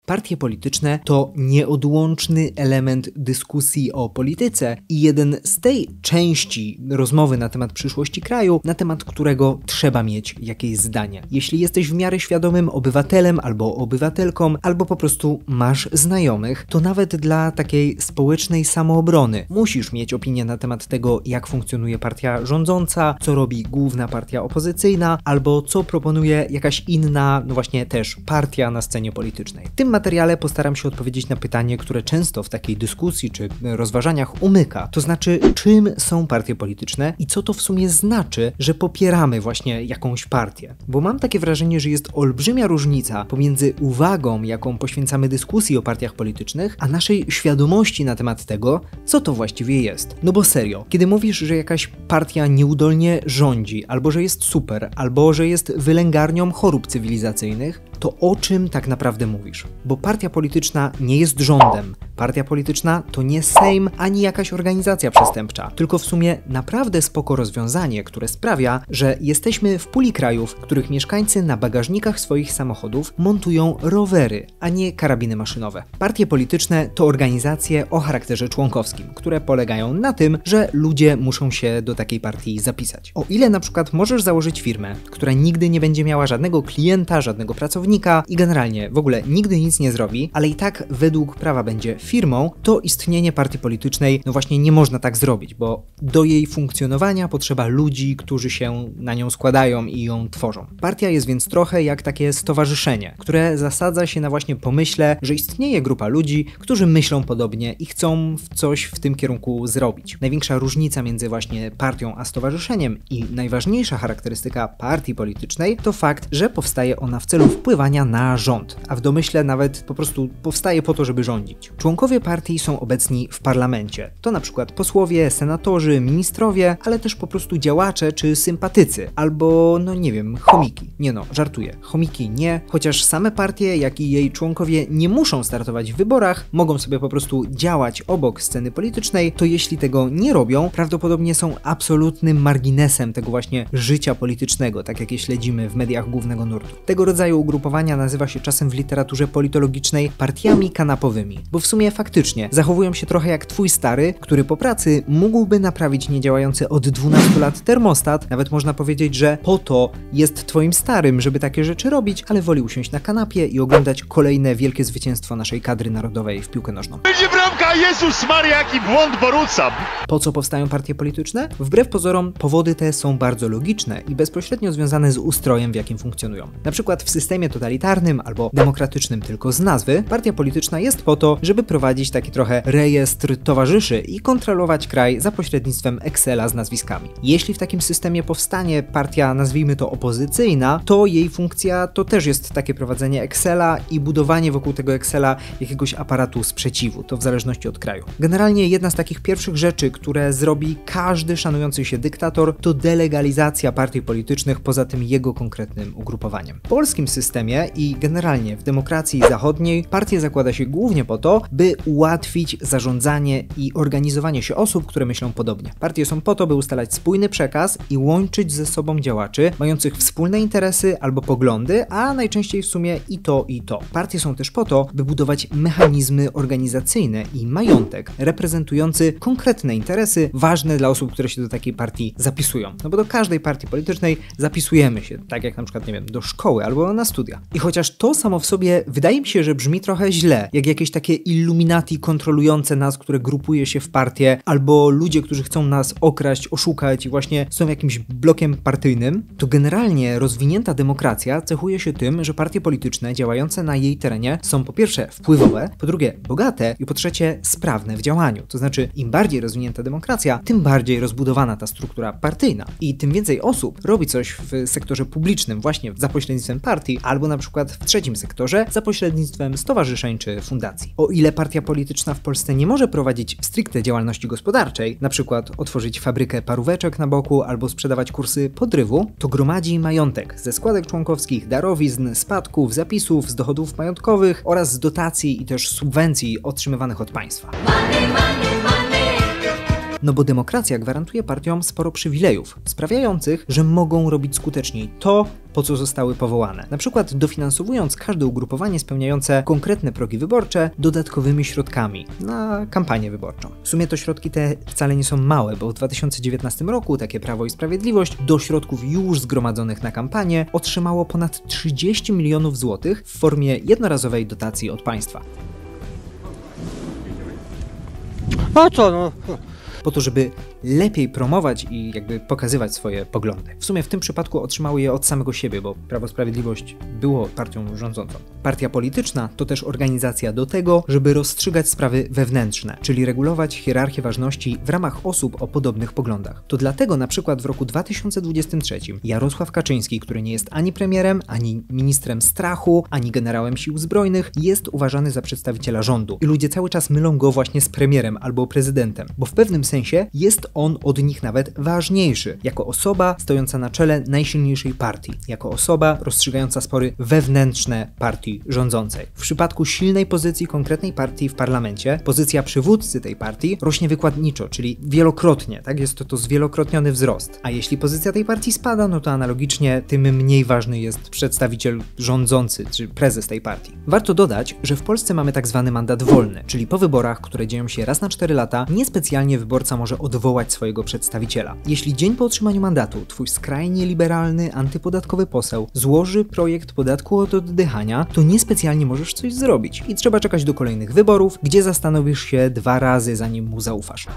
Partie polityczne to nieodłączny element dyskusji o polityce i jeden z tej części rozmowy na temat przyszłości kraju, na temat którego trzeba mieć jakieś zdanie. Jeśli jesteś w miarę świadomym obywatelem albo obywatelką, albo po prostu masz znajomych, to nawet dla takiej społecznej samoobrony musisz mieć opinię na temat tego, jak funkcjonuje partia rządząca, co robi główna partia opozycyjna, albo co proponuje jakaś inna, no właśnie też partia na scenie politycznej. W tym materiale postaram się odpowiedzieć na pytanie, które często w takiej dyskusji czy rozważaniach umyka. To znaczy, czym są partie polityczne i co to w sumie znaczy, że popieramy właśnie jakąś partię. Bo mam takie wrażenie, że jest olbrzymia różnica pomiędzy uwagą, jaką poświęcamy dyskusji o partiach politycznych, a naszej świadomości na temat tego, co to właściwie jest. No bo serio, kiedy mówisz, że jakaś partia nieudolnie rządzi, albo że jest super, albo że jest wylęgarnią chorób cywilizacyjnych, to o czym tak naprawdę mówisz? Bo partia polityczna nie jest rządem. Partia polityczna to nie Sejm ani jakaś organizacja przestępcza, tylko w sumie naprawdę spoko rozwiązanie, które sprawia, że jesteśmy w puli krajów, w których mieszkańcy na bagażnikach swoich samochodów montują rowery, a nie karabiny maszynowe. Partie polityczne to organizacje o charakterze członkowskim, które polegają na tym, że ludzie muszą się do takiej partii zapisać. O ile na przykład możesz założyć firmę, która nigdy nie będzie miała żadnego klienta, żadnego pracownika i generalnie w ogóle nigdy nic nie zrobi, ale i tak według prawa będzie firmą, to istnienie partii politycznej no właśnie nie można tak zrobić, bo do jej funkcjonowania potrzeba ludzi, którzy się na nią składają i ją tworzą. Partia jest więc trochę jak takie stowarzyszenie, które zasadza się na właśnie pomyśle, że istnieje grupa ludzi, którzy myślą podobnie i chcą coś w tym kierunku zrobić. Największa różnica między właśnie partią a stowarzyszeniem i najważniejsza charakterystyka partii politycznej to fakt, że powstaje ona w celu wpływania na rząd, a w domyśle nawet po prostu powstaje po to, żeby rządzić. Członkowie partii są obecni w parlamencie. To na przykład posłowie, senatorzy, ministrowie, ale też po prostu działacze czy sympatycy, albo no nie wiem, chomiki. Nie no, żartuję. Chomiki nie, chociaż same partie, jak i jej członkowie nie muszą startować w wyborach, mogą sobie po prostu działać obok sceny politycznej, to jeśli tego nie robią, prawdopodobnie są absolutnym marginesem tego właśnie życia politycznego, tak jak je śledzimy w mediach głównego nurtu. Tego rodzaju ugrupowania nazywa się czasem w literaturze politologicznej partiami kanapowymi, bo w sumie faktycznie zachowują się trochę jak twój stary, który po pracy mógłby naprawić niedziałający od 12 lat termostat, nawet można powiedzieć, że po to jest twoim starym, żeby takie rzeczy robić, ale woli usiąść na kanapie i oglądać kolejne wielkie zwycięstwo naszej kadry narodowej w piłkę nożną. Będzie bramka! Jezus Maria, jaki błąd Boruca! Po co powstają partie polityczne? Wbrew pozorom powody te są bardzo logiczne i bezpośrednio związane z ustrojem, w jakim funkcjonują. Na przykład w systemie totalitarnym albo demokratycznym tylko z nazwy, partia polityczna jest po to, żeby prowadzić taki trochę rejestr towarzyszy i kontrolować kraj za pośrednictwem Excela z nazwiskami. Jeśli w takim systemie powstanie partia, nazwijmy to opozycyjna, to jej funkcja to też jest takie prowadzenie Excela i budowanie wokół tego Excela jakiegoś aparatu sprzeciwu, to w zależności od kraju. Generalnie jedna z takich pierwszych rzeczy, które zrobi każdy szanujący się dyktator, to delegalizacja partii politycznych poza tym jego konkretnym ugrupowaniem. W polskim systemie i generalnie w demokracji zachodniej partie zakłada się głównie po to, by ułatwić zarządzanie i organizowanie się osób, które myślą podobnie. Partie są po to, by ustalać spójny przekaz i łączyć ze sobą działaczy mających wspólne interesy albo poglądy, a najczęściej w sumie i to, i to. Partie są też po to, by budować mechanizmy organizacyjne i majątek reprezentujący konkretne interesy ważne dla osób, które się do takiej partii zapisują. No bo do każdej partii politycznej zapisujemy się, tak jak na przykład, nie wiem, do szkoły albo na studia. I chociaż to samo w sobie wydaje mi się, że brzmi trochę źle, jak jakieś takie Illuminati kontrolujące nas, które grupuje się w partie, albo ludzie, którzy chcą nas okraść, oszukać i właśnie są jakimś blokiem partyjnym, to generalnie rozwinięta demokracja cechuje się tym, że partie polityczne działające na jej terenie są po pierwsze wpływowe, po drugie bogate i po trzecie sprawne w działaniu. To znaczy im bardziej rozwinięta demokracja, tym bardziej rozbudowana ta struktura partyjna i tym więcej osób robi coś w sektorze publicznym właśnie za pośrednictwem partii, albo na przykład w trzecim sektorze za pośrednictwem stowarzyszeń czy fundacji. O ile partia polityczna w Polsce nie może prowadzić stricte działalności gospodarczej, na przykład otworzyć fabrykę paróweczek na boku albo sprzedawać kursy podrywu, to gromadzi majątek ze składek członkowskich, darowizn, spadków, zapisów z dochodów majątkowych oraz z dotacji i też subwencji otrzymywanych od państwa. No bo demokracja gwarantuje partiom sporo przywilejów, sprawiających, że mogą robić skuteczniej to, po co zostały powołane. Na przykład dofinansowując każde ugrupowanie spełniające konkretne progi wyborcze dodatkowymi środkami na kampanię wyborczą. W sumie to środki te wcale nie są małe, bo w 2019 roku takie Prawo i Sprawiedliwość do środków już zgromadzonych na kampanię otrzymało ponad 30 milionów złotych w formie jednorazowej dotacji od państwa. A co no? Po to, żeby lepiej promować i jakby pokazywać swoje poglądy. W sumie w tym przypadku otrzymały je od samego siebie, bo Prawo i Sprawiedliwość było partią rządzącą. Partia polityczna to też organizacja do tego, żeby rozstrzygać sprawy wewnętrzne, czyli regulować hierarchię ważności w ramach osób o podobnych poglądach. To dlatego na przykład w roku 2023 Jarosław Kaczyński, który nie jest ani premierem, ani ministrem strachu, ani generałem sił zbrojnych, jest uważany za przedstawiciela rządu. I ludzie cały czas mylą go właśnie z premierem albo prezydentem, bo w pewnym sensie jest on od nich nawet ważniejszy, jako osoba stojąca na czele najsilniejszej partii, jako osoba rozstrzygająca spory wewnętrzne partii rządzącej. W przypadku silnej pozycji konkretnej partii w parlamencie, pozycja przywódcy tej partii rośnie wykładniczo, czyli wielokrotnie, tak? Jest to zwielokrotniony wzrost. A jeśli pozycja tej partii spada, no to analogicznie tym mniej ważny jest przedstawiciel rządzący, czy prezes tej partii. Warto dodać, że w Polsce mamy tak zwany mandat wolny, czyli po wyborach, które dzieją się raz na 4 lata, niespecjalnie wyborca może odwołać swojego przedstawiciela. Jeśli dzień po otrzymaniu mandatu twój skrajnie liberalny, antypodatkowy poseł złoży projekt podatku od oddychania, to niespecjalnie możesz coś zrobić i trzeba czekać do kolejnych wyborów, gdzie zastanowisz się 2 razy, zanim mu zaufasz.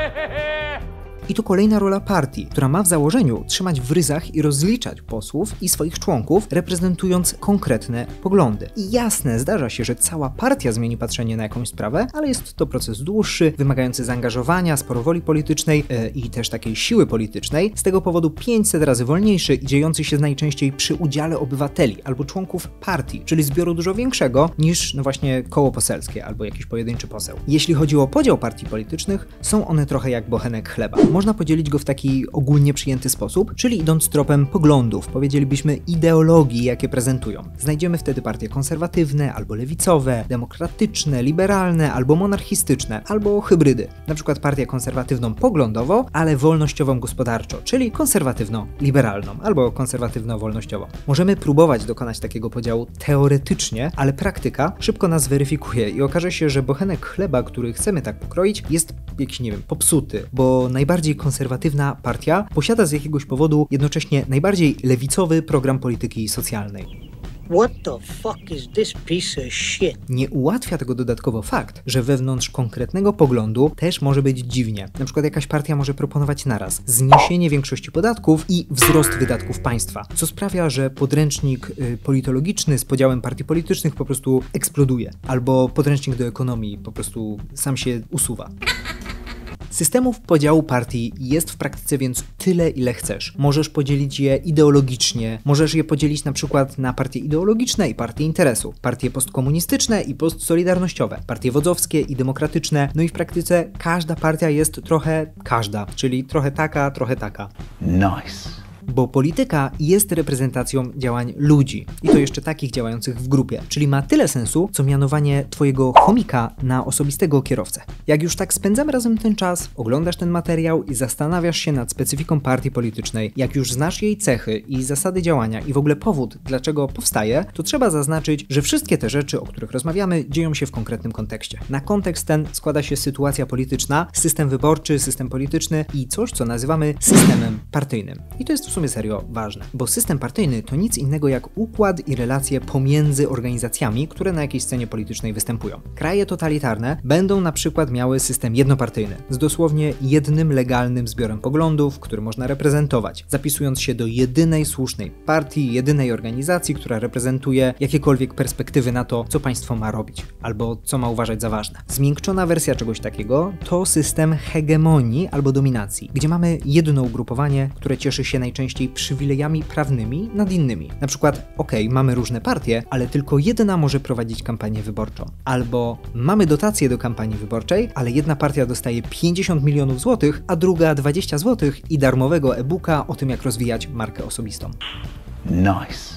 I to kolejna rola partii, która ma w założeniu trzymać w ryzach i rozliczać posłów i swoich członków, reprezentując konkretne poglądy. I jasne, zdarza się, że cała partia zmieni patrzenie na jakąś sprawę, ale jest to proces dłuższy, wymagający zaangażowania, sporo woli politycznej i też takiej siły politycznej, z tego powodu 500 razy wolniejszy i dziejący się najczęściej przy udziale obywateli albo członków partii, czyli zbioru dużo większego niż no właśnie koło poselskie albo jakiś pojedynczy poseł. Jeśli chodzi o podział partii politycznych, są one trochę jak bochenek chleba. Można podzielić go w taki ogólnie przyjęty sposób, czyli idąc tropem poglądów, powiedzielibyśmy ideologii, jakie prezentują. Znajdziemy wtedy partie konserwatywne, albo lewicowe, demokratyczne, liberalne, albo monarchistyczne, albo hybrydy. Na przykład partię konserwatywną poglądowo, ale wolnościową gospodarczo, czyli konserwatywno-liberalną, albo konserwatywno-wolnościową. Możemy próbować dokonać takiego podziału teoretycznie, ale praktyka szybko nas weryfikuje i okaże się, że bochenek chleba, który chcemy tak pokroić, jest jakiś, nie wiem, popsuty, bo najbardziej konserwatywna partia posiada z jakiegoś powodu jednocześnie najbardziej lewicowy program polityki socjalnej. What the fuck is this piece of shit? Nie ułatwia tego dodatkowo fakt, że wewnątrz konkretnego poglądu też może być dziwnie. Na przykład jakaś partia może proponować naraz zniesienie większości podatków i wzrost wydatków państwa, co sprawia, że podręcznik politologiczny z podziałem partii politycznych po prostu eksploduje, albo podręcznik do ekonomii po prostu sam się usuwa. Systemów podziału partii jest w praktyce więc tyle, ile chcesz. Możesz podzielić je ideologicznie, możesz je podzielić na przykład na partie ideologiczne i partie interesu, partie postkomunistyczne i postsolidarnościowe, partie wodzowskie i demokratyczne, no i w praktyce każda partia jest trochę każda, czyli trochę taka, trochę taka. Nice. Bo polityka jest reprezentacją działań ludzi. I to jeszcze takich działających w grupie. Czyli ma tyle sensu, co mianowanie twojego chomika na osobistego kierowcę. Jak już tak spędzamy razem ten czas, oglądasz ten materiał i zastanawiasz się nad specyfiką partii politycznej, jak już znasz jej cechy i zasady działania i w ogóle powód, dlaczego powstaje, to trzeba zaznaczyć, że wszystkie te rzeczy, o których rozmawiamy, dzieją się w konkretnym kontekście. Na kontekst ten składa się sytuacja polityczna, system wyborczy, system polityczny i coś, co nazywamy systemem partyjnym. I to jest w sumie serio ważne, bo system partyjny to nic innego jak układ i relacje pomiędzy organizacjami, które na jakiejś scenie politycznej występują. Kraje totalitarne będą na przykład miały system jednopartyjny, z dosłownie jednym legalnym zbiorem poglądów, który można reprezentować, zapisując się do jedynej słusznej partii, jedynej organizacji, która reprezentuje jakiekolwiek perspektywy na to, co państwo ma robić, albo co ma uważać za ważne. Zmiękczona wersja czegoś takiego to system hegemonii albo dominacji, gdzie mamy jedno ugrupowanie, które cieszy się najczęściej przywilejami prawnymi nad innymi. Na przykład, mamy różne partie, ale tylko jedna może prowadzić kampanię wyborczą. Albo mamy dotacje do kampanii wyborczej, ale jedna partia dostaje 50 milionów złotych, a druga 20 złotych i darmowego e-booka o tym, jak rozwijać markę osobistą. Nice. W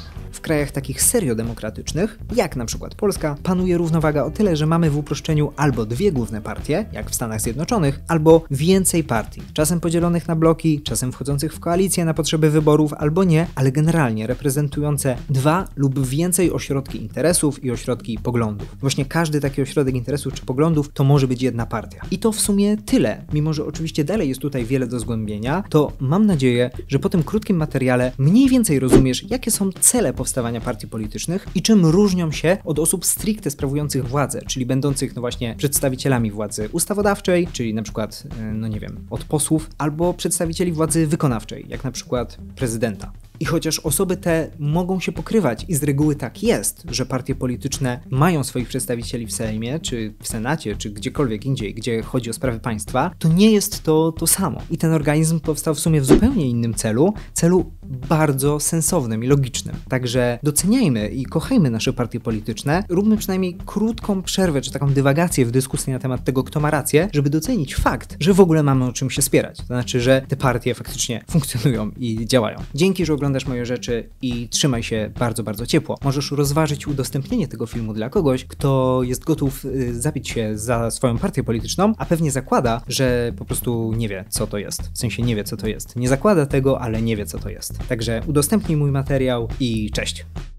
krajach takich serio demokratycznych, jak na przykład Polska, panuje równowaga o tyle, że mamy w uproszczeniu albo dwie główne partie, jak w Stanach Zjednoczonych, albo więcej partii, czasem podzielonych na bloki, czasem wchodzących w koalicję na potrzeby wyborów, albo nie, ale generalnie reprezentujące dwa lub więcej ośrodki interesów i ośrodki poglądów. Właśnie każdy taki ośrodek interesów czy poglądów to może być jedna partia. I to w sumie tyle. Mimo że oczywiście dalej jest tutaj wiele do zgłębienia, to mam nadzieję, że po tym krótkim materiale mniej więcej rozumiesz, jakie są cele powstawania partii politycznych i czym różnią się od osób stricte sprawujących władzę, czyli będących właśnie przedstawicielami władzy ustawodawczej, czyli na przykład, od posłów, albo przedstawicieli władzy wykonawczej, jak na przykład prezydenta. I chociaż osoby te mogą się pokrywać i z reguły tak jest, że partie polityczne mają swoich przedstawicieli w Sejmie, czy w Senacie, czy gdziekolwiek indziej, gdzie chodzi o sprawy państwa, to nie jest to samo. I ten organizm powstał w sumie w zupełnie innym celu bardzo sensownym i logicznym. Także doceniajmy i kochajmy nasze partie polityczne, róbmy przynajmniej krótką przerwę, czy taką dywagację w dyskusji na temat tego, kto ma rację, żeby docenić fakt, że w ogóle mamy o czym się spierać. To znaczy, że te partie faktycznie funkcjonują i działają. Dzięki, że oglądasz moje rzeczy i trzymaj się bardzo, bardzo ciepło. Możesz rozważyć udostępnienie tego filmu dla kogoś, kto jest gotów zabić się za swoją partię polityczną, a pewnie zakłada, że po prostu nie wie, co to jest. W sensie nie wie, co to jest. Nie zakłada tego, ale nie wie, co to jest. Także udostępnij mój materiał i cześć.